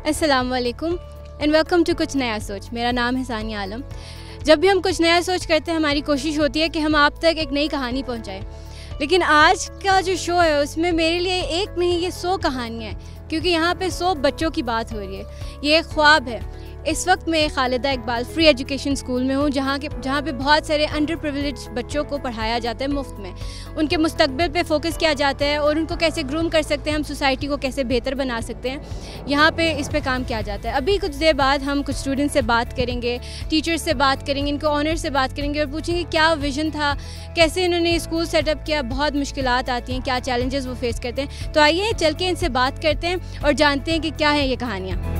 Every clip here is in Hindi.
अस्सलाम वालेकुम एंड वेलकम टू कुछ नया सोच। मेरा नाम है सानिया आलम। जब भी हम कुछ नया सोच करते हैं हमारी कोशिश होती है कि हम आप तक एक नई कहानी पहुंचाएं। लेकिन आज का जो शो है उसमें मेरे लिए एक नहीं ये 100 कहानियाँ हैं, क्योंकि यहाँ पे 100 बच्चों की बात हो रही है। ये एक ख्वाब है। इस वक्त मैं Khalida Iqbal free education school में हूँ, जहाँ पे बहुत सारे अंडर प्रिविलेज्ड बच्चों को पढ़ाया जाता है मुफ्त में। उनके मुस्तकबिल पे फोकस किया जाता है और उनको कैसे ग्रूम कर सकते हैं, हम सोसाइटी को कैसे बेहतर बना सकते हैं, यहाँ पे इस पे काम किया जाता है। अभी कुछ देर बाद हम कुछ स्टूडेंट्स से बात करेंगे, टीचर्स से बात करेंगे, इनको ऑनर से बात करेंगे और पूछेंगे क्या विज़न था, कैसे इन्होंने स्कूल सेटअप किया, बहुत मुश्किलात आती हैं, क्या चैलेंजेस वो फेस करते हैं। तो आइए चल के इनसे बात करते हैं और जानते हैं कि क्या है ये कहानियाँ।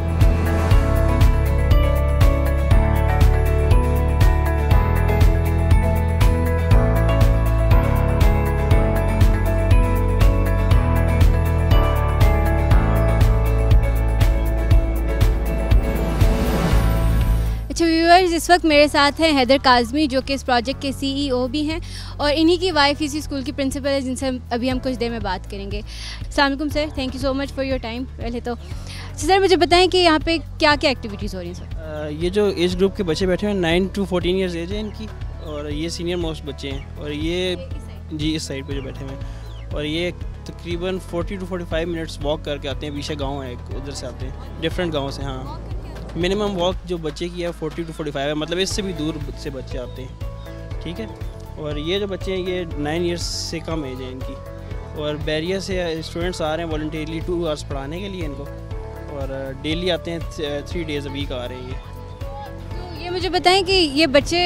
अच्छा व्यूअर्स, इस वक्त मेरे साथ हैं हैदर काज़मी, जो कि इस प्रोजेक्ट के CEO भी हैं और इन्हीं की वाइफ इसी स्कूल की प्रिंसिपल है, जिनसे अभी हम कुछ देर में बात करेंगे। अस्सलाम वालेकुम sir, thank you so much for your time. पहले तो सर मुझे बताएं कि यहाँ पे क्या क्या एक्टिविटीज़ हो रही हैं सर? ये जो एज ग्रुप के बच्चे बैठे हैं 9 to 14 ईयर्स एज है इनकी, और ये सीनियर मोस्ट बच्चे हैं, और ये जी इस साइड पे जो बैठे हुए हैं, और ये तकरीबन 40 to 45 मिनट्स वॉक करके आते हैं। पीछे गाँव है उधर से आते हैं, डिफरेंट गाँव से। हाँ, मिनिमम वॉक जो बच्चे की है 40 to 45 है, मतलब इससे भी दूर से बच्चे आते हैं, ठीक है। और ये जो बच्चे हैं ये 9 ईयर्स से कम एज है इनकी, और बैरियर से स्टूडेंट्स आ रहे हैं वॉलंटियरली 2 आवर्स पढ़ाने के लिए इनको, और डेली आते हैं 3 डेज़ अ वीक आ रहे हैं ये। तो ये मुझे बताएं कि ये बच्चे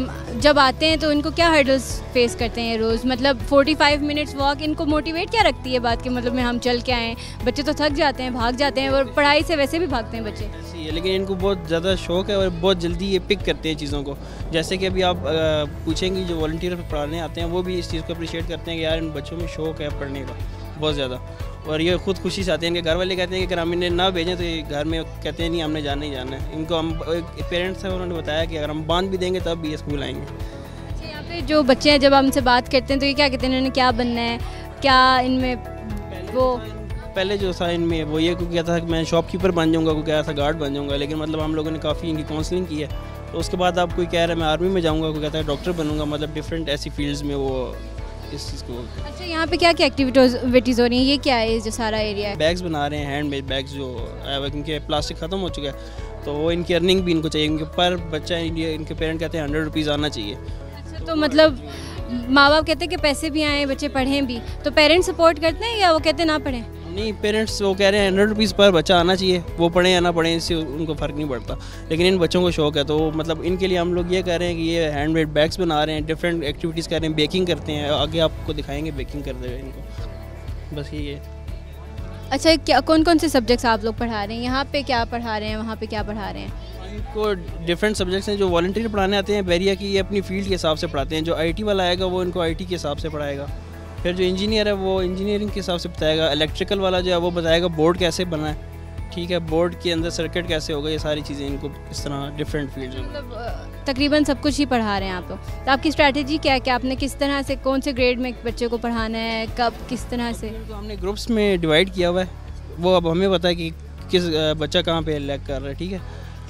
जब आते हैं तो इनको क्या हर्डल्स फेस करते हैं रोज़? मतलब 45 मिनट्स वॉक, इनको मोटिवेट क्या रखती है बात कि मतलब में हम चल के आएँ? बच्चे तो थक जाते हैं, भाग जाते हैं, और पढ़ाई से वैसे भी भागते हैं बच्चे। ऐसी है, लेकिन इनको बहुत ज़्यादा शौक है और बहुत जल्दी ये पिक करते हैं चीज़ों को। जैसे कि अभी आप पूछेंगे जो वॉलंटियर पढ़ाने आते हैं वो भी इस चीज़ को अप्रिशिएट करते हैं कि यार इन बच्चों में शौक है पढ़ने का बहुत ज़्यादा, और ये खुद खुशी से आते हैं। इनके घर वाले कहते हैं कि अगर हम इन्हें ना भेजें तो ये घर में कहते हैं नहीं हमने जाना ही जाना है। इनको हम पेरेंट्स हैं, उन्होंने बताया कि अगर हम बांध भी देंगे तब भी ये स्कूल आएंगे। अच्छा, यहाँ पे जो बच्चे हैं जब हमसे बात करते हैं तो ये क्या कहते हैं, इन्होंने क्या बनना है, क्या इनमें वो पहले जो था इनमें वो ये को कहता था कि मैं शॉपकीपर बन जाऊँगा, कोई कह रहा था गार्ड बन जाऊँगा, लेकिन मतलब हम लोगों ने काफ़ी इनकी काउंसलिंग की है। तो उसके बाद आप कोई कह रहा है मैं आर्मी में जाऊँगा, कोई कहता है डॉक्टर बनूँगा, मतलब डिफरेंट ऐसी फील्ड्स में वो इस चीज़ को। अच्छा, यहाँ पे क्या क्या एक्टिविटीज़ हो रही हैं? ये क्या है जो सारा एरिया है? बैग्स बना रहे हैं, हैंडमेड बैग्स, जो इनके प्लास्टिक ख़त्म हो चुका है तो वो इनकी अर्निंग भी इनको चाहिए। इनके पर बच्चा इनके पेरेंट कहते हैं 100 रुपीज़ आना चाहिए। अच्छा, तो मतलब माँ बाप कहते हैं कि पैसे भी आएँ, बच्चे पढ़ें भी, तो पेरेंट्स सपोर्ट करते हैं या वो कहते हैं ना पढ़ें? नहीं, पेरेंट्स वो कह रहे हैं 100 रुपीज़ पर बच्चा आना चाहिए, वो पढ़ें या ना पढ़ें इससे उनको फ़र्क नहीं पड़ता। लेकिन इन बच्चों को शौक है तो मतलब इनके लिए हम लोग ये कह रहे हैं कि ये हैंडमेड बैग्स बना रहे हैं, डिफरेंट एक्टिविटीज़ कर रहे हैं, बेकिंग करते हैं, आगे आपको दिखाएंगे बेकिंग करते हुए इनको, बस ये है। अच्छा, क्या कौन कौन से सब्जेक्ट्स आप लोग पढ़ा रहे हैं? यहाँ पे क्या पढ़ा रहे हैं, वहाँ पे क्या पढ़ा रहे हैं? इनको डिफरेंट सब्जेक्ट्स हैं। जो वॉलंटियर पढ़ाने आते हैं बैरिया की, ये अपनी फील्ड के हिसाब से पढ़ाते हैं। जो IT वाला आएगा वो इनको IT के हिसाब से पढ़ाएगा। फिर जो इंजीनियर है वो इंजीनियरिंग के हिसाब से बताएगा। इलेक्ट्रिकल वाला जो है वो बताएगा बोर्ड कैसे बना है, ठीक है, बोर्ड के अंदर सर्किट कैसे होगा, ये सारी चीज़ें इनको इस तरह डिफरेंट फील्ड में मतलब तकरीबन सब कुछ ही पढ़ा रहे हैं आप लोग। तो आपकी स्ट्रैटेजी क्या है कि आपने किस तरह से, कौन से ग्रेड में बच्चे को पढ़ाना है, कब, किस तरह से? तो हमने ग्रुप्स में डिवाइड किया हुआ है, वो अब हमें पता है कि किस बच्चा कहाँ पे लैग कर रहा है, ठीक है,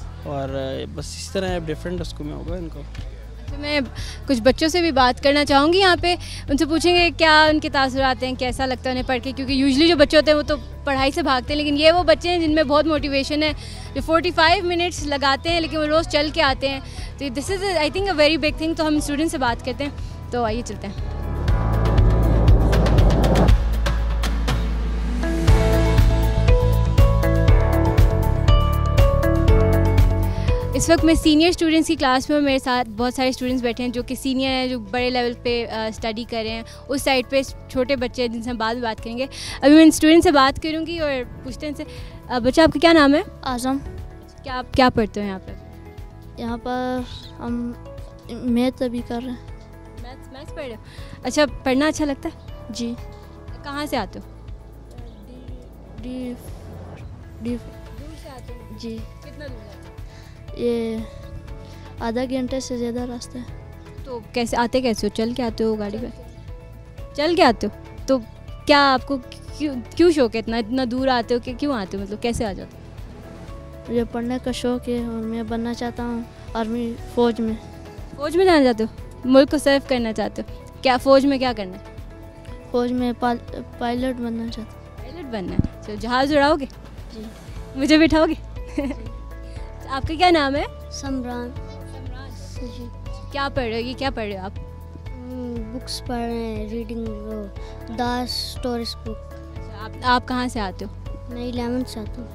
और बस इस तरह डिफरेंट स्कूल में होगा इनको। तो मैं कुछ बच्चों से भी बात करना चाहूँगी यहाँ पे, उनसे पूछेंगे क्या उनके तासुरात हैं, कैसा लगता है उन्हें पढ़ के, क्योंकि यूजुअली जो बच्चे होते हैं वो तो पढ़ाई से भागते हैं, लेकिन ये वो बच्चे हैं जिनमें बहुत मोटिवेशन है, जो 45 मिनट्स लगाते हैं लेकिन वो रोज़ चल के आते हैं। तो this is I think a very big thing. तो हम स्टूडेंट से बात करते हैं, तो आइए चलते हैं। इस वक्त मैं सीनियर स्टूडेंट्स की क्लास में हूँ। मेरे साथ बहुत सारे स्टूडेंट्स बैठे हैं जो कि सीनियर हैं, जो बड़े लेवल पे स्टडी कर रहे हैं। उस साइड पे छोटे बच्चे हैं जिनसे हम बाद में बात करेंगे। अभी मैं स्टूडेंट से बात करूँगी और पूछते हैं इनसे, बच्चा आपका क्या नाम है? आज़म। क्या आप क्या पढ़ते हो यहाँ पर? यहाँ पर हम मैथ अभी कर रहे हैं। मैथ्स पढ़ रहे हो? अच्छा, पढ़ना अच्छा लगता है? जी। कहाँ से आते हो? दूर से आते हो? जी। कितना दूर है? ये आधा घंटे से ज़्यादा रास्ता है। तो कैसे आते, कैसे हो? चल के आते हो, गाड़ी पर चल के आते हो? तो क्या आपको क्यों शौक है इतना दूर आते हो कि क्यों आते हो, मतलब कैसे आ जाते हो? मुझे पढ़ने का शौक़ है और मैं बनना चाहता हूँ आर्मी फ़ौज में। फ़ौज में जाना चाहते हो, मुल्क को सर्व करना चाहते हो? क्या फ़ौज में क्या करना है? फ़ौज में पायलट बनना चाहता हूँ। पायलट बनना है। चलो जहाज़ उड़ाओगे? जी। मुझे बिठाओगे? आपका क्या नाम है? समरान। जी। क्या पढ़ रहे हो? ये क्या पढ़ रहे हो आप? बुक्स पढ़ रहे हैं, रीडिंग द स्टोरीज बुक। अच्छा, आप कहाँ से आते हो? मैं 11th से आता हूँ।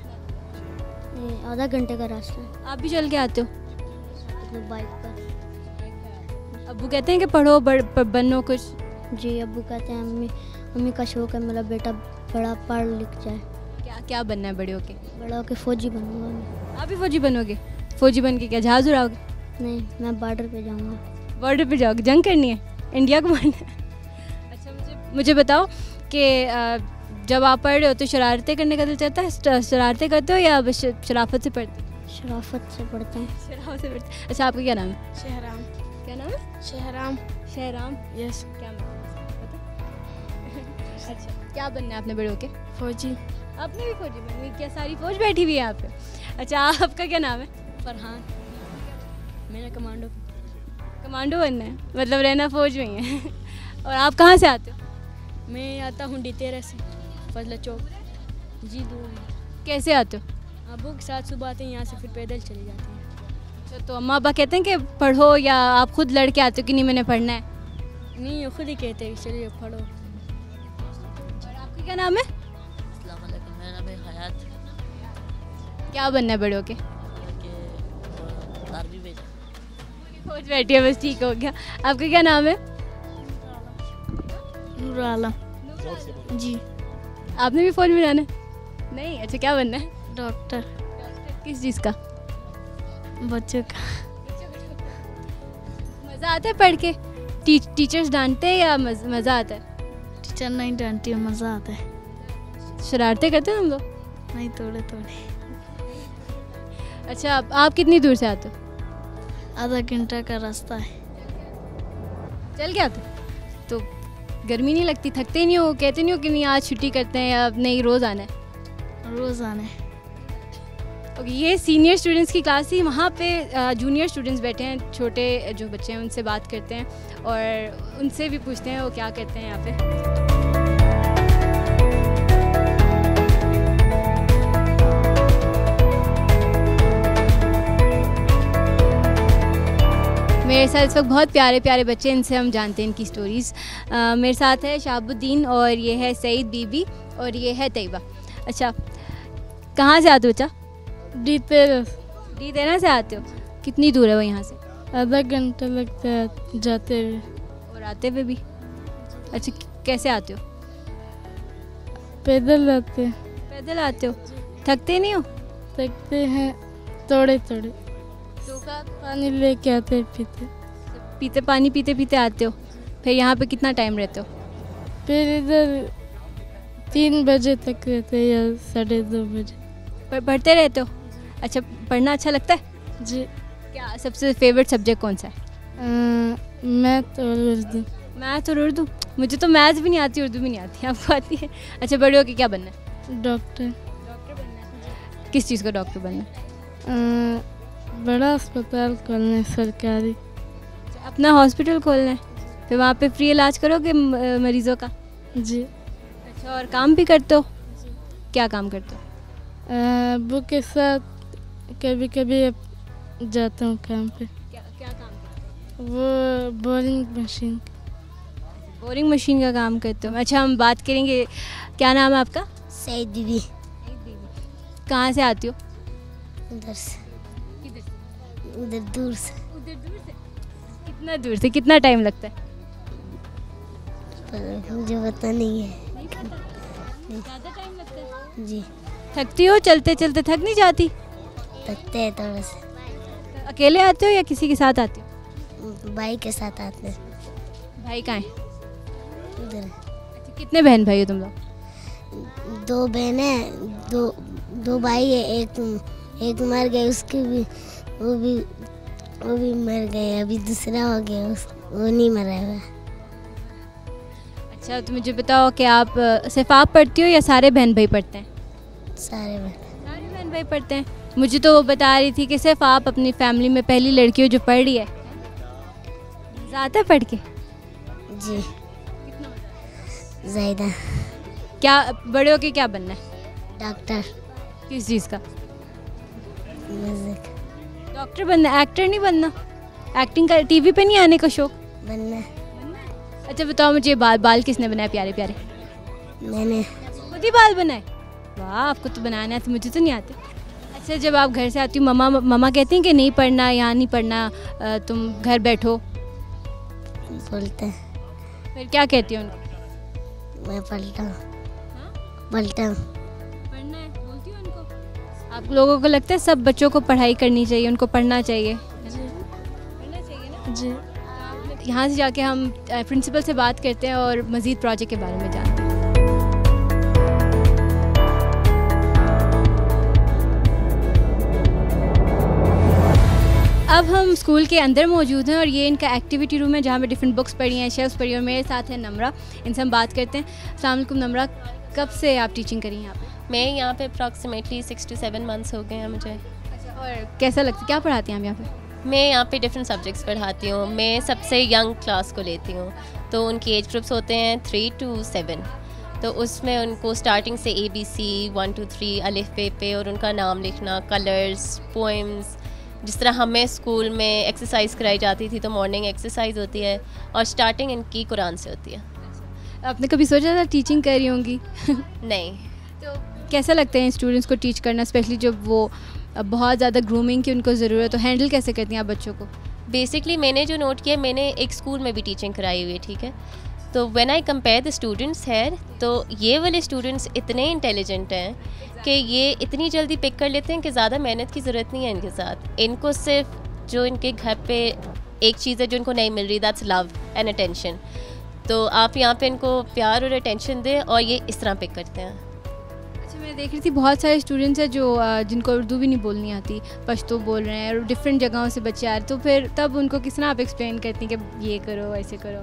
आधा घंटे का रास्ता है। आप भी चल के आते हो? मतलब बाइक पर। अब्बू कहते हैं कि पढ़ो बनो कुछ? जी, अब्बू कहते हैं मम्मी का शौक़ है मेरा बेटा बड़ा पढ़ लिख जाए। क्या बनना है बड़े होके? बड़ा होके फ़ौजी बनूंगा मैं। आप भी फ़ौजी बनोगे? फ़ौजी बन के क्या जहाज़ उड़ाओगे? नहीं, मैं बॉर्डर पे जाऊंगा। बॉर्डर पे जाओगे, जंग करनी है, इंडिया को मारना है? अच्छा, मुझे बताओ कि जब आप पढ़ रहे हो तो शरारतें करने का दिल चाहता है? शरारतें करते हो या बस शराफत से पढ़ते हो? शराफत से पढ़ते हैं। शराफत से पढ़ते। अच्छा, आपका क्या नाम है? शहराम। क्या नाम है? शहराम। शहराम। यस। क्या अच्छा, क्या बनना है आपने बड़े होके? फ़ौजी। आपने भी फ़ौजी बननी? क्या सारी फ़ौज बैठी हुई है यहाँ पे? अच्छा, आपका क्या नाम है? फरहान। मेरा कमांडो। कमांडो बनना है, मतलब रहना फ़ौज में ही है। और आप कहाँ से आते हो? मैं आता हूँ D13 से, फजला चौक। जी, दूर है। कैसे आते हो? अबू के साथ सुबह आते हैं, यहाँ से फिर पैदल चले जाते हैं। अच्छा, तो अम्मा अब्बा कहते हैं कि पढ़ो या आप खुद लड़के आते हो कि नहीं मैंने पढ़ना है? नहीं, वो खुद ही कहते हैं चलिए पढ़ो। और आपका क्या नाम है? अस्सलाम वालेकुम, मेरा नाम है हयात। क्या बनना है बड़े होके? आर्मी में फौज बैठी है, बस ठीक हो गया। आपका क्या नाम है? नूर आलम। जी। आपने भी फौज में जाना है? नहीं। अच्छा, क्या बनना है? डॉक्टर। किस चीज़ का? बच्चों का। मज़ा आता है पढ़ के? टीचर्स डांटते हैं या मज़ा आता है? टीचर नहीं डांटती, मज़ा आता है। शरारतें करते हैं हम लोग? नहीं, थोड़े थोड़े। अच्छा, आप कितनी दूर से आते हो? आधा घंटा का रास्ता है। चल के आते हो? तो गर्मी नहीं लगती, थकते नहीं हो? कहते नहीं हो कि नहीं आज छुट्टी करते हैं या नहीं रोज़ आना है? रोज़ आना है। ओके, ये सीनियर स्टूडेंट्स की क्लास थी। वहाँ पे जूनियर स्टूडेंट्स बैठे हैं, छोटे जो बच्चे हैं उनसे बात करते हैं और उनसे भी पूछते हैं वो क्या करते हैं यहाँ पे। मेरे साथ इस वक्त बहुत प्यारे प्यारे बच्चे, इनसे हम जानते हैं इनकी स्टोरीज़। मेरे साथ है शाहबुद्दीन और ये है सईद बीबी और ये है तैयबा। अच्छा, कहाँ से आते हो बच्चा? D13 से आते हो? कितनी दूर है वो यहाँ से? आधा घंटा लगता है जाते हुए और आते हुए भी? अच्छा, कैसे आते हो? पैदल आते हैं। पैदल आते हो? थकते नहीं हो? थकते हैं थोड़े थोड़े। तो पानी लेके आते हैं, पानी पीते पीते आते हो? फिर यहाँ पे कितना टाइम रहते हो? फिर इधर 3 बजे तक रहते हैं या 2:30 बजे। पढ़ते रहते हो? अच्छा, पढ़ना अच्छा लगता है? जी। क्या सबसे फेवरेट सब्जेक्ट कौन सा है? मैथ और उर्दू। मैथ और उर्दू? मुझे तो मैथ भी नहीं आती, उर्दू भी नहीं आती। आपको आती है? अच्छा, बड़े होके क्या बनना है? डॉक्टर। डॉक्टर बनना है? किस चीज़ का डॉक्टर बनना है? बड़ा अस्पताल खोलना है, सरकारी। अपना हॉस्पिटल खोलना है, फिर वहाँ पे फ्री इलाज करोगे मरीज़ों का? जी। अच्छा, और काम भी करते हो? क्या काम करते हो? अब्बू के साथ कभी कभी जाता हूँ काम पे। क्या काम करते हो? वो बोरिंग मशीन का काम करते हो? अच्छा, हम बात करेंगे, क्या नाम है आपका? सईद बीबी। कहाँ से आती हो? उधर से। उधर दूर से। कितना दूर से? कितना टाइम लगता है? मुझे पता नहीं है। ज़्यादा टाइम लगता है? जी। थकती हो चलते चलते? थक नहीं जाती? थकते हैं थोड़ा से। अकेले आते हो या किसी के साथ आते हो? भाई के साथ आते हैं। भाई कहाँ है? उधर। अच्छा, कितने बहन भाई हो तुम लोग? 2 बहनें, 2 भाई है। एक मर गए, उसकी भी वो भी मर गए। अभी दूसरा हो गया, वो नहीं मरा हुआ। अच्छा, तो मुझे बताओ कि आप सिर्फ आप पढ़ती हो या सारे बहन भाई पढ़ते हैं? सारे बहन। सारे बहन बहन भाई पढ़ते हैं? मुझे तो वो बता रही थी कि सिर्फ आप अपनी फैमिली में पहली लड़की हो जो पढ़ रही है। ज़्यादा पढ़ के? जी ज़्यादा। क्या बड़े होके क्या बनना है? डॉक्टर। किस चीज़ का? म्यूजिक डॉक्टर बनना है, एक्टर नहीं बनना? एक्टिंग का टीवी पे नहीं आने का शौक? बनना। अच्छा बताओ मुझे, बाल किसने बनाए प्यारे प्यारे? मैंने। खुद ही बाल बनाए? वाह, आपको तो बनाना है, तो मुझे तो नहीं आते। अच्छा, जब आप घर से आती हो मम्मा कहती हैं कि नहीं पढ़ना, यहाँ नहीं पढ़ना, तुम घर बैठो? बोलते हैं। फिर क्या कहती हो उनको? मैं पढ़ता हूँ। पढ़ना है बोलती हूँ उनको? आप लोगों को लगता है सब बच्चों को पढ़ाई करनी चाहिए, उनको पढ़ना चाहिए? पढ़ना चाहिए ना जी। यहाँ से जाके हम प्रिंसिपल से बात करते हैं और मज़ीद प्रोजेक्ट के बारे में जानते हैं। अब हम स्कूल के अंदर मौजूद हैं और ये इनका एक्टिविटी रूम है जहाँ पे डिफरेंट बुक्स पढ़ी हैं, शेल्फ्स पढ़ी हैं, और मेरे साथ है नम्रा। इनसे हम बात करते हैं। अस्सलाम वालेकुम नम्रा, कब से आप टीचिंग करी हैं यहाँ पे? मैं यहाँ पे अप्रॉक्सीमेटली 6 to 7 मंथ्स हो गए हैं मुझे। अच्छा, और कैसा लगता है, क्या पढ़ाती हैं आप यहाँ पे? मैं यहाँ पे डिफरेंट सब्जेक्ट्स पढ़ाती हूँ। मैं सबसे यंग क्लास को लेती हूँ, तो उनकी एज ग्रुप्स होते हैं 3 to 7। तो उसमें उनको स्टार्टिंग से ABC 1 to 3 अलिफ बे पे और उनका नाम लिखना, कलर्स, पोएम्स, जिस तरह हमें स्कूल में एक्सरसाइज कराई जाती थी तो मॉर्निंग एक्सरसाइज होती है, और स्टार्टिंग इनकी कुरान से होती है। आपने कभी सोचा था टीचिंग कर रही होंगी? नहीं। तो कैसा लगता है स्टूडेंट्स को टीच करना, स्पेशली जब वो बहुत ज़्यादा ग्रूमिंग की उनको ज़रूरत, तो हैंडल कैसे करती हैं आप बच्चों को? बेसिकली मैंने जो नोट किया, मैंने एक स्कूल में भी टीचिंग कराई हुई है, ठीक है। तो when I compare the students here, तो ये वाले स्टूडेंट्स इतने इंटेलिजेंट हैं कि ये इतनी जल्दी पिक कर लेते हैं कि ज़्यादा मेहनत की ज़रूरत नहीं है इनके साथ। इनको सिर्फ जो इनके घर पे एक चीज़ है जो इनको नहीं मिल रही, दैट्स लव एंड अटेंशन। तो आप यहाँ पे इनको प्यार और अटेंशन दें और ये इस तरह पिक करते हैं। अच्छा, मैं देख रही थी बहुत सारे स्टूडेंट्स हैं जो जिनको उर्दू भी नहीं बोलनी आती, पश्तो बोल रहे हैं, और डिफरेंट जगहों से बच्चे आ रहे हैं, तो फिर तब उनको किस तरह आप एक्सप्लेन करती हैं कि ये करो, ऐसे करो?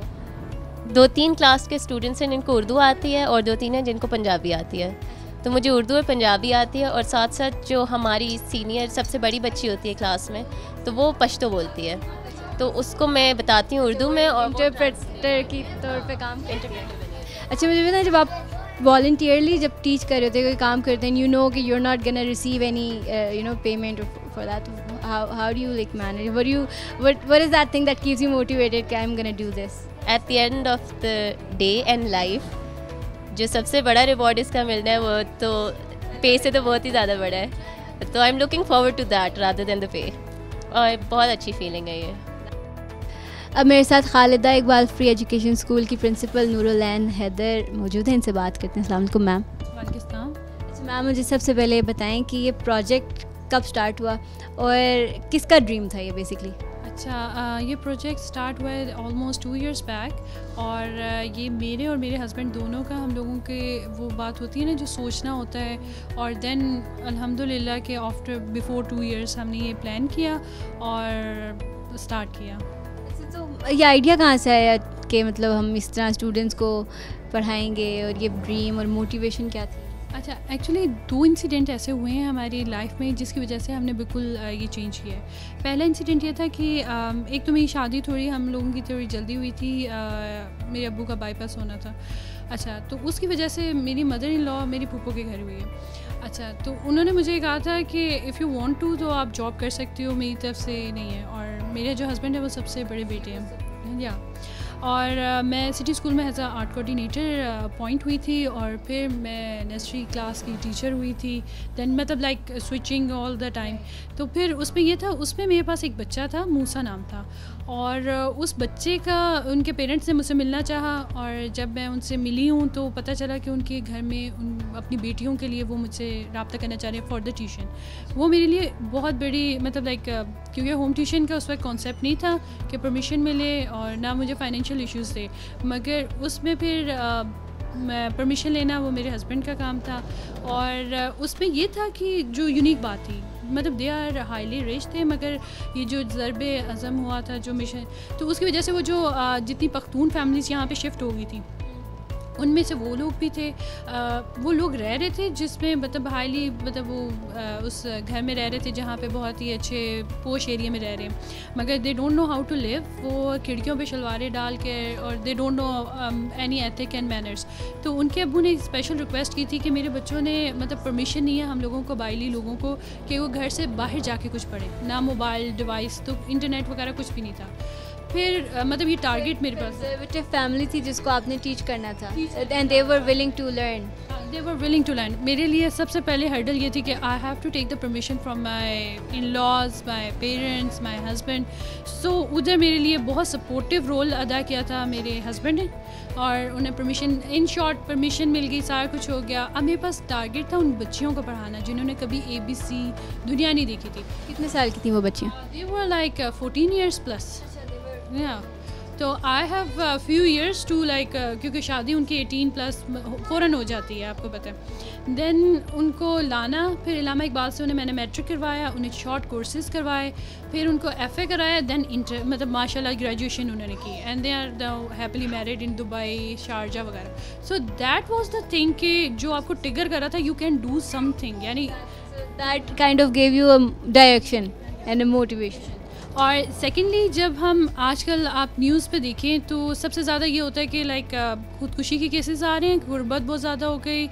2-3 क्लास के स्टूडेंट्स हैं जिनको उर्दू आती है और 2-3 हैं जिनको पंजाबी आती है। तो मुझे उर्दू और पंजाबी आती है, और साथ साथ जो हमारी सीनियर सबसे बड़ी बच्ची होती है क्लास में, तो वो पश्तो बोलती है, तो उसको मैं बताती हूँ उर्दू में और इंटरप्रेटर की तौर पे काम करते हैं। अच्छा, मुझे बताएं, जब आप वॉलंटियरली जब टीच कर रहे होते हैं, कोई काम करते हैं, यू नो कि you are not gonna receive any payment for that, how do you like manage, what is that thing that keeps you motivated कि I am gonna do this? At the end of the day and life जो सबसे बड़ा रिवॉर्ड इसका मिलना है, वो तो पे से तो बहुत ही ज़्यादा बड़ा है। तो I am looking forward to that rather than the pay, और बहुत अच्छी फीलिंग है ये। अब मेरे साथ Khalida Iqbal free education school की प्रिंसिपल नूरुलैन हैदर मौजूद हैं, इनसे बात करते हैं। अस्सलाम वालेकुम मैम। वालेकुम। अच्छा मैम, मुझे सबसे पहले बताएं कि ये प्रोजेक्ट कब स्टार्ट हुआ और किसका ड्रीम था ये बेसिकली? अच्छा, ये प्रोजेक्ट स्टार्ट हुआ है ऑलमोस्ट 2 years बैक, और ये मेरे और मेरे हस्बैंड दोनों का, हम लोगों के वो बात होती है ना जो सोचना होता है, और देन अल्हम्दुलिल्लाह के आफ्टर बिफोर 2 years हमने ये प्लान किया और स्टार्ट किया। तो ये आइडिया कहाँ से आया कि मतलब हम इस तरह स्टूडेंट्स को पढ़ाएंगे, और ये ड्रीम और मोटिवेशन क्या थी? अच्छा, एक्चुअली 2 इंसिडेंट ऐसे हुए हैं हमारी लाइफ में जिसकी वजह से हमने बिल्कुल ये चेंज किया है। पहला इंसिडेंट ये था कि एक तो मेरी शादी थोड़ी हम लोगों की थोड़ी जल्दी हुई थी, मेरे अब्बू का बाईपास होना था। अच्छा, तो उसकी वजह से मेरी मदर इन लॉ मेरी फूफो के घर हुई है। अच्छा, तो उन्होंने मुझे कहा था कि इफ़ यू वांट टू तो आप जॉब कर सकती हो, मेरी तरफ से नहीं है। और मेरे जो हस्बैंड है वो सबसे बड़े बेटे हैं, या और मैं सिटी स्कूल में एज आर्ट कोऑर्डिनेटर अपॉइंट हुई थी, और फिर मैं नर्सरी क्लास की टीचर हुई थी, देन मतलब like switching all the time. तो फिर उसमें ये था, उसमें मेरे पास एक बच्चा था, मूसा नाम था, और उस बच्चे का उनके पेरेंट्स ने मुझसे मिलना चाहा, और जब मैं उनसे मिली हूँ तो पता चला कि उनके घर में अपनी बेटियों के लिए वो मुझसे रब्ता करना चाह रहे हैं फॉर द ट्यूशन। वो मेरे लिए बहुत बड़ी मतलब लाइक, क्योंकि होम ट्यूशन का उस वक्त कॉन्सेप्ट नहीं था कि परमिशन मिले, और ना मुझे फाइनेंशियल इश्यूज़ थे, मगर उसमें फिर परमिशन लेना वो मेरे हस्बैंड का काम था। और उसमें ये था कि जो यूनिक बात थी, मतलब दे आर हाईली रिच थे, मगर ये जो ज़रबे अज़म हुआ था जो मिशन, तो उसकी वजह से वो जो जितनी पख्तून फैमिलीज़ यहाँ पे शिफ्ट हो गई थी, उनमें से वो लोग भी थे, वो लोग रह रहे थे जिसमें मतलब हाईली मतलब वो उस घर में रह रहे थे जहाँ पे बहुत ही अच्छे पोश एरिया में रह रहे हैं, मगर they don't know how to live. वो खिड़कियों पे शलवारें डाल के, और they don't know any ethic and manners. तो उनके अब्बू ने स्पेशल रिक्वेस्ट की थी कि मेरे बच्चों ने मतलब परमिशन नहीं है हम लोगों को, बाइली लोगों को, कि वो घर से बाहर जाके कुछ पढ़ें, ना मोबाइल डिवाइस, तो इंटरनेट वगैरह कुछ भी नहीं था। फिर मतलब ये टारगेट मेरे पास कंजर्वेटिव फैमिली थी जिसको आपने टीच करना था, and they were willing to learn. They were willing to learn. मेरे लिए सबसे पहले हर्डल ये थी कि I have to take the permission from my in laws, my parents, my husband. So उधर मेरे लिए बहुत सपोर्टिव रोल अदा किया था मेरे हस्बैंड ने, और उन्हें परमिशन, इन शॉर्ट परमिशन मिल गई, सारा कुछ हो गया। अब मेरे पास टारगेट था उन बच्चियों को पढ़ाना जिन्होंने कभी ABC दुनिया नहीं देखी थी। कितने साल की थी वो बच्चियाँ? They were like 14 years plus। या तो I have few years to like, क्योंकि शादी उनकी 18+ फ़ौरन हो जाती है, आपको पता है। देन उनको लाना, फिर इलामा इकबाल से उन्हें मैंने मैट्रिक करवाया, उन्हें शॉर्ट कोर्सेज़ करवाए, फिर उनको FA कराया, देन इंटर मतलब माशाल्लाह ग्रेजुएशन उन्होंने की, and they are now happily married in Dubai, Sharjah वगैरह। So that was the thing कि जो आपको ट्रिगर कर रहा था, यू कैन डू समथिंग, यानी that kind of gave you a direction and a motivation. और सेकेंडली जब हम आजकल आप न्यूज़ पे देखें तो सबसे ज़्यादा ये होता है कि लाइक खुदकुशी के केसेस आ रहे हैं, गुर्बत बहुत ज़्यादा हो गई,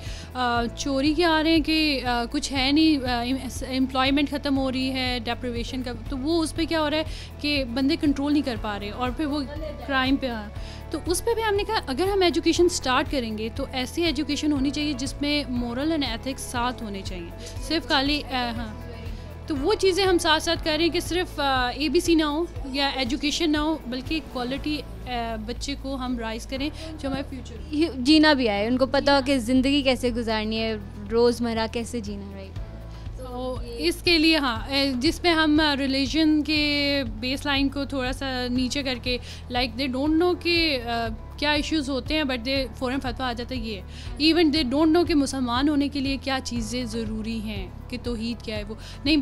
चोरी के आ रहे हैं कि कुछ है नहीं, एम्प्लॉयमेंट ख़त्म हो रही है, डेप्रिवेशन का, तो वो उस पर क्या हो रहा है कि बंदे कंट्रोल नहीं कर पा रहे, और फिर वो क्राइम पे आ, तो उस पर भी हमने कहा अगर हम एजुकेशन स्टार्ट करेंगे तो ऐसी एजुकेशन होनी चाहिए जिसमें मोरल एंड एथिक्स साथ होने चाहिए, सिर्फ खाली हाँ। तो वो चीज़ें हम साथ साथ कर रहे हैं कि सिर्फ ABC ना हो या एजुकेशन ना हो, बल्कि क्वालिटी बच्चे को हम राइज करें जो हमारे फ्यूचर जीना भी आए, उनको पता हो कि ज़िंदगी कैसे गुजारनी है, रोज़मर्रा कैसे जीना है, राइट। तो इसके लिए हाँ, जिसमें हम रिलीजन के बेस लाइन को थोड़ा सा नीचे करके, लाइक दे डोंट नो कि क्या इश्यूज़ होते हैं, बट दे फ़ौरन फतवा आ जाता है ये, इवन दे डोंट नो कि मुसलमान होने के लिए क्या चीज़ें ज़रूरी हैं, कि तौहीद क्या है, वो नहीं,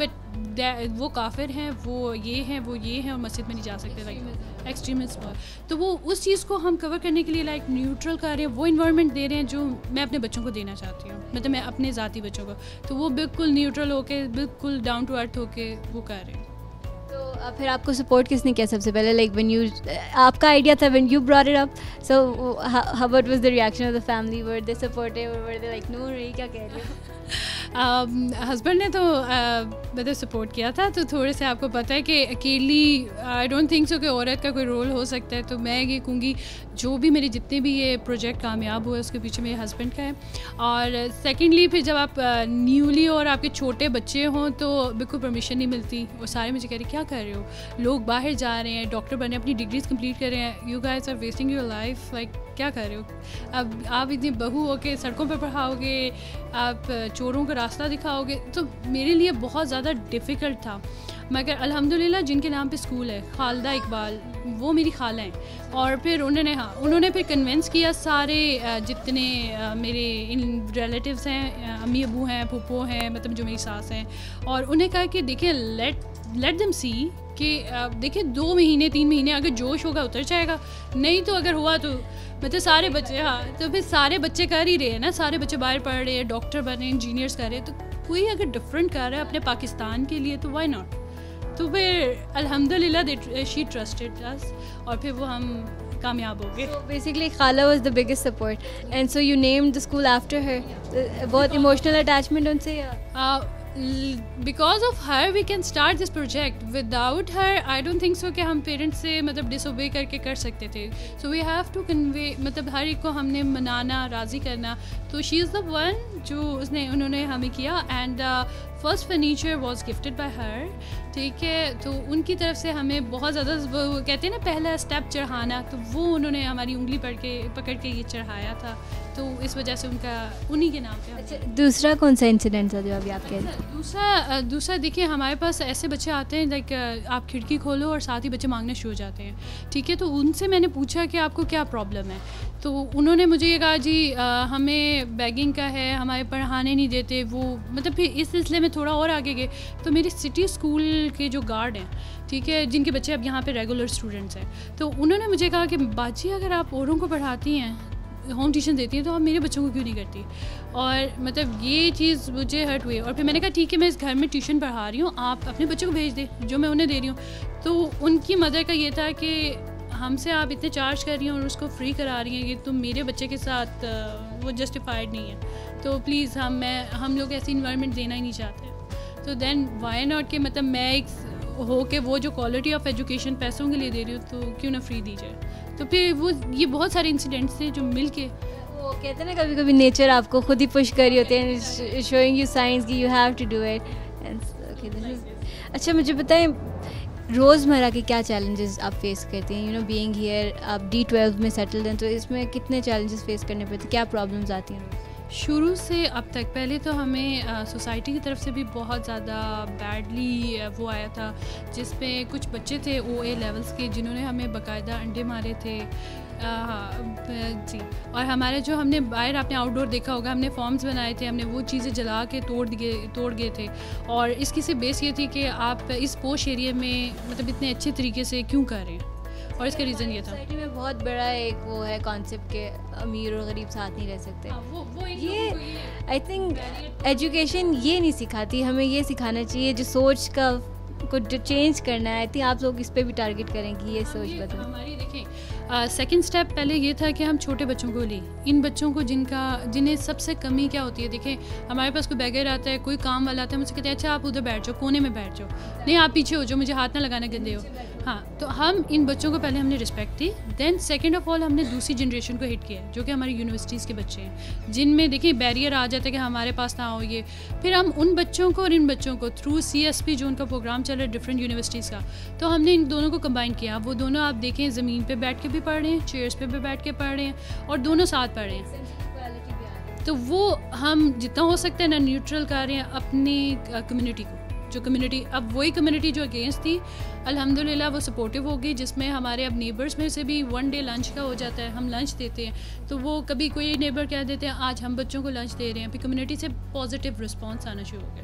बट वो काफिर हैं, वो ये हैं, वो ये हैं, और मस्जिद में नहीं जा सकते, लाइक एक्सट्रीमिस्ट। तो वो उस चीज़ को हम कवर करने के लिए लाइक न्यूट्रल कर रहे हैं, वो इन्वायरमेंट दे रहे हैं जो मैं अपने बच्चों को देना चाहती हूँ, मतलब मैं अपने ज़ाती बच्चों को, तो वो बिल्कुल न्यूट्रल होके, बिल्कुल डाउन टू अर्थ होके वो कर रहे हैं। तो फिर आपको सपोर्ट किसने किया सबसे पहले, लाइक व्हेन यू, आपका आइडिया था when you brought it up, so how what was the reaction of the family, were they supportive और वर दे लाइक नो रे क्या कह रहे हो? हस्बैंड ने तो मतलब सपोर्ट किया था, तो थोड़े से आपको पता है कि अकेली आई डोंट थिंक सो कि औरत का कोई रोल हो सकता है, तो मैं ये कहूँगी जो भी मेरे जितने भी ये प्रोजेक्ट कामयाब हुए उसके पीछे मेरे हस्बैंड का है। और सेकेंडली फिर जब आप न्यूली और आपके छोटे बच्चे हों तो बिल्कुल परमिशन नहीं मिलती, और सारे मुझे कह रहे क्या कर रहे हो, लोग बाहर जा रहे हैं, डॉक्टर बने, अपनी डिग्रीज कंप्लीट कर रहे हैं, you guys are wasting your life, like क्या कर रहे हो, अब आप इतनी बहू हो के सड़कों पर पढ़ाओगे, आप चोरों का रास्ता दिखाओगे, तो मेरे लिए बहुत ज़्यादा डिफ़िकल्ट था। मगर अल्हम्दुलिल्लाह जिनके नाम पे स्कूल है, खालिदा इकबाल, वो मेरी खाला हैं, और फिर उन्होंने फिर कन्विंस किया सारे जितने मेरे इन रिलेटिव्स हैं, अम्मी अबू हैं, फूफो हैं, मतलब जो मेरी सास हैं, और उन्हें कहा कि देखिए लेट देम सी कि देखिए 2 महीने 3 महीने अगर जोश होगा उतर जाएगा, नहीं तो अगर हुआ तो मतलब सारे बच्चे, हाँ तो फिर सारे बच्चे कर ही रहे हैं ना, सारे बच्चे बाहर पढ़ रहे हैं, डॉक्टर बने, इंजीनियर्स कर रहे हैं, तो कोई अगर डिफरेंट कर रहा है अपने पाकिस्तान के लिए तो व्हाई नॉट। तो फिर अल्हम्दुलिल्लाह शी ट्रस्टेड अस, और फिर वो हम कामयाब हो गए। So basically खाला was the biggest support and so you named the school after her. बहुत emotional attachment उनसे या? Because of her we can start this project. Without her I don't think so कि हम पेरेंट्स से मतलब डिसोबे करके कर सकते थे। So we have to convey, मतलब हर एक को हमने मनाना, राज़ी करना, तो she is the one जो उन्होंने हमें किया, and first furniture was gifted by her, ठीक है। तो उनकी तरफ से हमें बहुत ज़्यादा, वो कहते हैं ना पहला स्टेप चढ़ाना, तो वो उन्होंने हमारी उंगली पकड़ के ये चढ़ाया था, तो इस वजह से उनका उन्हीं के नाम पे। अच्छा, दूसरा कौन सा इंसिडेंट था जो अभी आप कह रहे हैं? दूसरा देखिए, हमारे पास ऐसे बच्चे आते हैं लाइक आप खिड़की खोलो और साथ ही बच्चे मांगने शुरू हो जाते हैं, ठीक है। तो उनसे मैंने पूछा कि आपको क्या प्रॉब्लम है, तो उन्होंने मुझे ये कहा जी हमें बैगिंग का है, हमारे पढ़ाने नहीं देते वो, मतलब फिर इस सिलसिले में थोड़ा और आगे गए तो मेरे सिटी स्कूल के जो गार्ड हैं, ठीक है, जिनके बच्चे अब यहाँ पे रेगुलर स्टूडेंट्स हैं, तो उन्होंने मुझे कहा कि बाजी अगर आप औरों को पढ़ाती हैं होम ट्यूशन देती हैं तो आप मेरे बच्चों को क्यों नहीं करती? और मतलब ये चीज़ मुझे हर्ट हुई। और फिर मैंने कहा ठीक है, मैं इस घर में ट्यूशन पढ़ा रही हूँ, आप अपने बच्चों को भेज दें जो मैं उन्हें दे रही हूँ। तो उनकी मदर का ये था कि हमसे आप इतने चार्ज कर रही हैं और उसको फ्री करा रही हैं कि तुम मेरे बच्चे के साथ वो जस्टिफाइड नहीं है, तो प्लीज़ हम लोग ऐसी इन्वायरमेंट देना ही नहीं चाहते। तो देन वाई नॉट कि मतलब मैं एक हो के वो जो क्वालिटी ऑफ एजुकेशन पैसों के लिए दे रही हूँ तो क्यों ना फ्री दी जाए। तो फिर वो ये बहुत सारे इंसिडेंट्स थे जो मिल के वो कहते हैं ना कभी कभी नेचर आपको खुद ही पुश कर रही होती है, शोइंग यू साइंस कि you have to do it. अच्छा मुझे बताएं रोज़मर्रा के क्या चैलेंजेस आप फेस करती हैं? बीइंग हियर, आप D12 में सेटल्ड हैं, तो इसमें कितने चैलेंजेस फेस करने पड़ते हैं, क्या प्रॉब्लम्स आती हैं? शुरू से अब तक पहले तो हमें सोसाइटी की तरफ से भी बहुत ज़्यादा बैडली वो आया था, जिसमें कुछ बच्चे थे OA लेवल्स के जिन्होंने हमें बाकायदा अंडे मारे थे। जी। और हमारे जो हमने बाहर आपने आउटडोर देखा होगा, हमने फॉर्म्स बनाए थे, हमने वो चीज़ें जला के तोड़ गए थे। और इसकी से बेस ये थी कि आप इस पोश एरिया में मतलब इतने अच्छे तरीके से क्यों कर रहे हैं, और इसका रीज़न ये था। सोसाइटी में बहुत बड़ा एक वो है कॉन्सेप्ट के अमीर और गरीब साथ नहीं रह सकते। वो ये आई थिंक एजुकेशन ये नहीं सिखाती, हमें ये सिखाना चाहिए जो सोच का को चेंज करना है। आई थिंक आप लोग इस पे भी टारगेट करेंगे ये सोच बदल। हमारी देखें सेकंड स्टेप पहले ये था कि हम छोटे बच्चों को लें, इन बच्चों को जिन्हें सबसे कमी क्या होती है। देखें हमारे पास कोई बैगर आता है, कोई काम वाला आता है, मुझसे कहते हैं अच्छा आप उधर बैठ जाओ, कोने में बैठ जाओ, नहीं आप पीछे हो जाओ, मुझे हाथ ना लगाना गंदे हो। हाँ, तो हम इन बच्चों को पहले हमने रिस्पेक्ट दी। देन सेकेंड ऑफ ऑल हमने दूसरी जनरेशन को हिट किया जो कि हमारी यूनिवर्सिटीज़ के बच्चे हैं, जिनमें देखिए बैरियर आ जाता है कि हमारे पास ना हो ये। फिर हम उन बच्चों को और इन बच्चों को थ्रू CSP जो उनका प्रोग्राम चल रहा है डिफरेंट यूनिवर्सिटीज़ का, तो हमने इन दोनों को कंबाइन किया। वो दोनों आप देखें ज़मीन पे बैठ के भी पढ़ रहे हैं, चेयर्स पे भी बैठ के पढ़ रहे हैं, और दोनों साथ पढ़ रहे हैं। तो वो हम जितना हो सकता है ना न्यूट्रल कर रहे हैं अपनी कम्युनिटी को। जो कम्युनिटी, अब वही कम्युनिटी जो अगेंस्ट थी, अल्हम्दुलिल्लाह वो सपोर्टिव हो गई, जिसमें हमारे अब नेबर्स में से भी 1 डे लंच का हो जाता है, हम लंच देते हैं। तो वो कभी कोई नेबर कह देते हैं आज हम बच्चों को लंच दे रहे हैं, फिर कम्युनिटी से पॉजिटिव रिस्पॉन्स आना शुरू हो गया।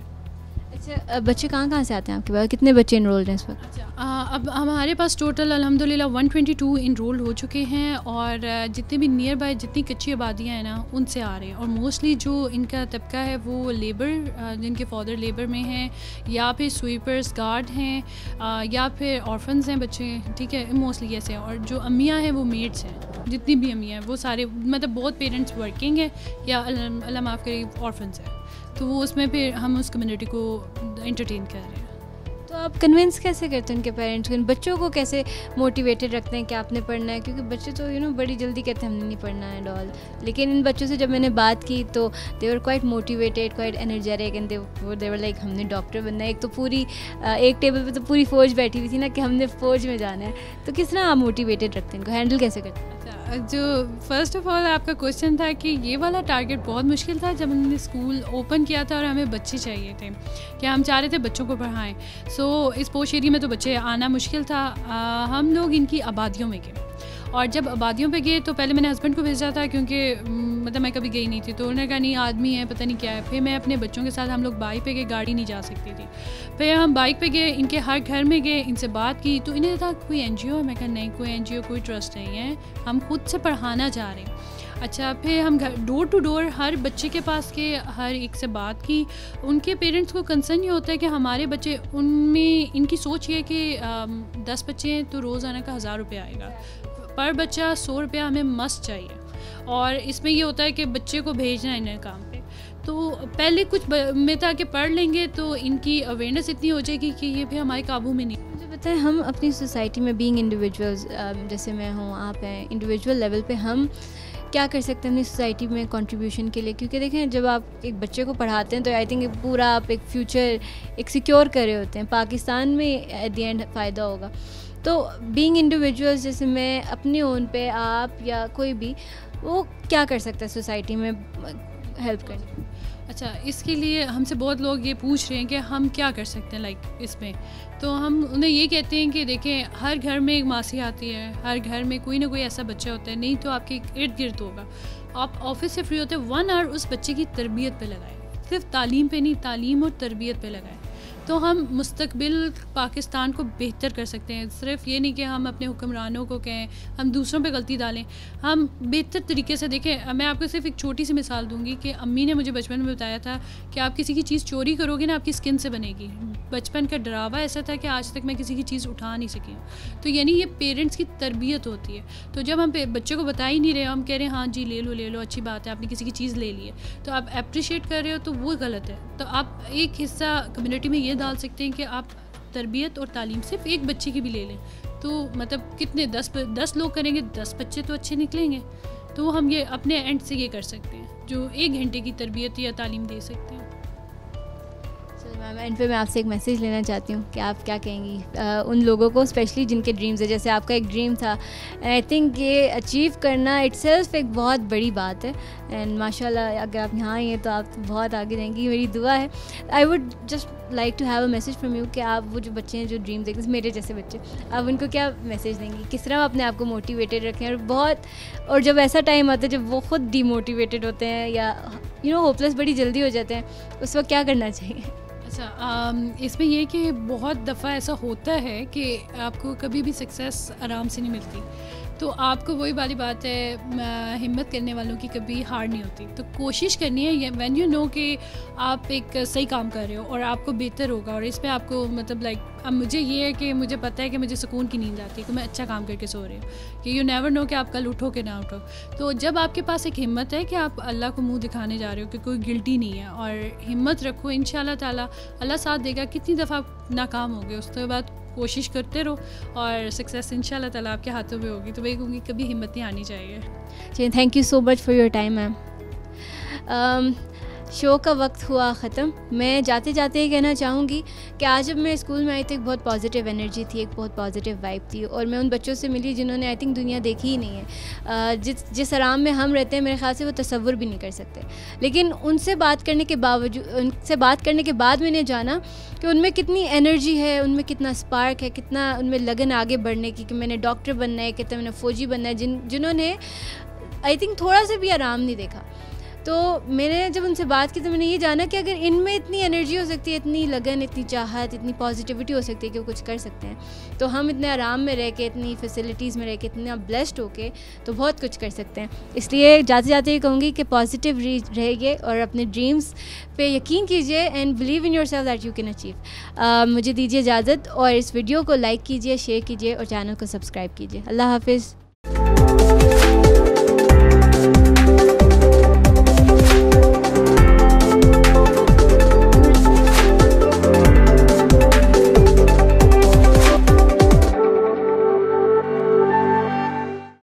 अच्छा बच्चे कहाँ से आते हैं आपके पास, कितने बच्चे इनरोल्ड हैं इस वक्त? अच्छा अब हमारे पास टोटल अल्हम्दुलिल्लाह 122 इनरोल्ड हो चुके हैं, और जितने भी नियर बाय जितनी कच्ची आबादियाँ हैं ना उनसे आ रहे हैं। और मोस्टली जो इनका तबका है वो लेबर, जिनके फादर लेबर में हैं, या फिर स्वीपर्स गार्ड हैं, या फिर ऑर्फन्स हैं बच्चे, ठीक है, मोस्टली ऐसे हैं। और जो अम्मियाँ हैं वो मेड्स हैं, जितनी भी अम्मियाँ हैं वो सारे मतलब बहुत पेरेंट्स वर्किंग है या अल्लाह माफ़ करे ऑर्फन्स हैं। तो वो उसमें फिर हम उस कम्युनिटी को एंटरटेन कर रहे हैं। तो आप कन्विंस कैसे करते हैं उनके पेरेंट्स को, इन बच्चों को कैसे मोटिवेटेड रखते हैं कि आपने पढ़ना है? क्योंकि बच्चे तो बड़ी जल्दी कहते हैं हमने नहीं पढ़ना है एंड ऑल, लेकिन इन बच्चों से जब मैंने बात की तो they were quite motivated, quite energetic, and they were like हमने डॉक्टर बनना है। एक तो पूरी एक टेबल पे तो पूरी फ़ौज बैठी हुई थी ना कि हमने फ़ौज में जाना है। तो किस तरह आप मोटिवेटेड रखते हैं इनको, हैंडल कैसे करते हैं? जो फर्स्ट ऑफ ऑल आपका क्वेश्चन था कि ये वाला टारगेट बहुत मुश्किल था जब हमने स्कूल ओपन किया था और हमें बच्चे चाहिए थे कि हम चाह रहे थे बच्चों को पढ़ाएं। सो इस पोश एरिया में तो बच्चे आना मुश्किल था। हम लोग इनकी आबादियों में गए, और जब आबादियों पे गए तो पहले मैंने हस्बैंड को भेजा था क्योंकि मतलब मैं कभी गई नहीं थी, तो उन्होंने कहा नहीं आदमी है पता नहीं क्या है। फिर मैं अपने बच्चों के साथ हम लोग बाइक पे गए, गाड़ी नहीं जा सकती थी। फिर हम बाइक पे गए, इनके हर घर में गए, इनसे बात की, तो इन्हें था कोई NGO है? मैं कहा नहीं कोई NGO कोई ट्रस्ट नहीं है, हम खुद से पढ़ाना चाह रहे हैं। अच्छा, फिर हम घर डोर टू डोर हर बच्चे के पास के हर एक से बात की। उनके पेरेंट्स को कंसर्न ये होता है कि हमारे बच्चे, उनमें इनकी सोच ये है कि 10 बच्चे हैं तो रोज़ाना का 1000 रुपये आएगा, पर बच्चा 100 रुपया हमें मस्ट चाहिए। और इसमें ये होता है कि बच्चे को भेजना है इन्हें काम पे। तो पहले कुछ में था कि पढ़ लेंगे तो इनकी अवेयरनेस इतनी हो जाएगी कि ये भी हमारे काबू में नहीं। मुझे बताएं, हम अपनी सोसाइटी में बीइंग इंडिविजुअल्स, जैसे मैं हूँ, आप हैं, इंडिविजुअल लेवल पे हम क्या कर सकते हैं अपनी सोसाइटी में कंट्रीब्यूशन के लिए? क्योंकि देखें जब आप एक बच्चे को पढ़ाते हैं तो आई थिंक पूरा आप एक फ्यूचर एक सिक्योर कर रहे होते हैं, पाकिस्तान में एट द एंड फ़ायदा होगा। तो बीइंग इंडिविजुअल्स, जैसे मैं अपने ओन पे, आप या कोई भी, वो क्या कर सकता है सोसाइटी में हेल्प करने? अच्छा, इसके लिए हमसे बहुत लोग ये पूछ रहे हैं कि हम क्या कर सकते हैं लाइक इसमें। तो हम उन्हें ये कहते हैं कि देखें हर घर में एक मासी आती है, हर घर में कोई ना कोई ऐसा बच्चा होता है, नहीं तो आपके इर्द गिर्द होगा। आप ऑफिस से फ्री होते 1 आवर उस बच्चे की तरबियत पे लगाएं, सिर्फ तालीम पे नहीं, तालीम और तरबियत पे लगाएं। तो हम मुस्तकबिल पाकिस्तान को बेहतर कर सकते हैं। सिर्फ ये नहीं कि हम अपने हुक्मरानों को कहें, हम दूसरों पे गलती डालें, हम बेहतर तरीके से देखें। मैं आपको सिर्फ एक छोटी सी मिसाल दूंगी कि अम्मी ने मुझे बचपन में बताया था कि आप किसी की चीज़ चोरी करोगे ना, आपकी स्किन से बनेगी। बचपन का डरावा ऐसा था कि आज तक मैं किसी की चीज़ उठा नहीं सकी हूँ। तो यानी ये पेरेंट्स की तरबियत होती है। तो जब हम बच्चे को बता ही नहीं रहे, हम कह रहे हैं हाँ जी ले लो, अच्छी बात है, आपने किसी की चीज़ ले ली है, तो आप अप्रिशिएट कर रहे हो, तो वो गलत है। तो आप एक हिस्सा कम्युनिटी में ये डाल सकते हैं कि आप तरबियत और तालीम सिर्फ एक बच्चे की भी ले लें, तो मतलब कितने 10 लोग करेंगे, 10 बच्चे तो अच्छे निकलेंगे। तो हम ये अपने एंड से ये कर सकते हैं, जो 1 घंटे की तरबियत या तालीम दे सकते हैं। मैम एंड पे मैं आपसे एक मैसेज लेना चाहती हूँ कि आप क्या कहेंगी उन लोगों को, स्पेशली जिनके ड्रीम्स है, जैसे आपका एक ड्रीम था। आई थिंक ये अचीव करना इटसेल्फ एक बहुत बड़ी बात है, एंड माशाल्लाह अगर आप यहाँ आई हैं तो आप बहुत आगे जाएंगी, मेरी दुआ है। I would just like to have a message from you कि आप वो जो बच्चे हैं जो ड्रीम देखते हैं, मेरे जैसे बच्चे, आप उनको क्या मैसेज देंगी, किस तरह अपने आप को मोटिवेटेड रखें। और जब ऐसा टाइम आता है जब वो खुद डीमोटिवेटेड होते हैं या होपलेस बड़ी जल्दी हो जाते हैं, उस वक्त क्या करना चाहिए? अच्छा, इसमें यह कि बहुत दफ़ा ऐसा होता है कि आपको कभी भी सक्सेस आराम से नहीं मिलती, तो आपको वही वाली बात है, हिम्मत करने वालों की कभी हार नहीं होती। तो कोशिश करनी है व्हेन यू नो कि आप एक सही काम कर रहे हो और आपको बेहतर होगा, और इसमें आपको मतलब लाइक अब मुझे ये है कि मुझे पता है कि मुझे सुकून की नींद आती है कि मैं अच्छा काम करके सो रही हूँ, कि यू नेवर नो कि आप कल उठो कि ना उठो। तो जब आपके पास एक हिम्मत है कि आप अल्लाह को मुंह दिखाने जा रहे हो कि कोई गिल्टी नहीं है, और हिम्मत रखो, इंशाल्लाह ताला अल्लाह साथ देगा। कितनी दफ़ा आप नाकाम हो गए, उसके बाद कोशिश करते रहो और सक्सेस इंशाल्लाह ताला आपके हाथों में होगी। तो वही कहूँगी कभी हिम्मत नहीं आनी चाहिए। चलिए, thank you so much for your time ma'am. Show का वक्त हुआ ख़त्म। मैं जाते जाते ये कहना चाहूँगी कि आज जब मैं स्कूल में आई थी, एक बहुत पॉजिटिव एनर्जी थी, एक बहुत पॉजिटिव वाइब थी, और मैं उन बच्चों से मिली जिन्होंने आई थिंक दुनिया देखी ही नहीं है। जिस आराम में हम रहते हैं, मेरे ख्याल से वो तसव्वुर भी नहीं कर सकते। लेकिन उनसे बात करने के बाद मैंने जाना कि उनमें कितनी एनर्जी है, उनमें कितना स्पार्क है, कितना उनमें लगन आगे बढ़ने की, कि मैंने डॉक्टर बनना है, कितना मैंने फ़ौजी बनना है, जिन्होंने आई थिंक थोड़ा सा भी आराम नहीं देखा। तो मैंने जब उनसे बात की तो मैंने ये जाना कि अगर इनमें इतनी एनर्जी हो सकती है, इतनी लगन, इतनी चाहत, इतनी पॉजिटिविटी हो सकती है कि वो कुछ कर सकते हैं, तो हम इतने आराम में रह के, इतनी फैसिलिटीज़ में रह के, इतना ब्लेस्ड होके तो बहुत कुछ कर सकते हैं। इसलिए जाते जाते ये कहूँगी कि पॉजिटिव रहिए और अपने ड्रीम्स पे यकीन कीजिए and believe in yourself that you can achieve. मुझे दीजिए इजाज़त, और इस वीडियो को लाइक कीजिए, शेयर कीजिए और चैनल को सब्सक्राइब कीजिए। अल्लाह हाफिज़।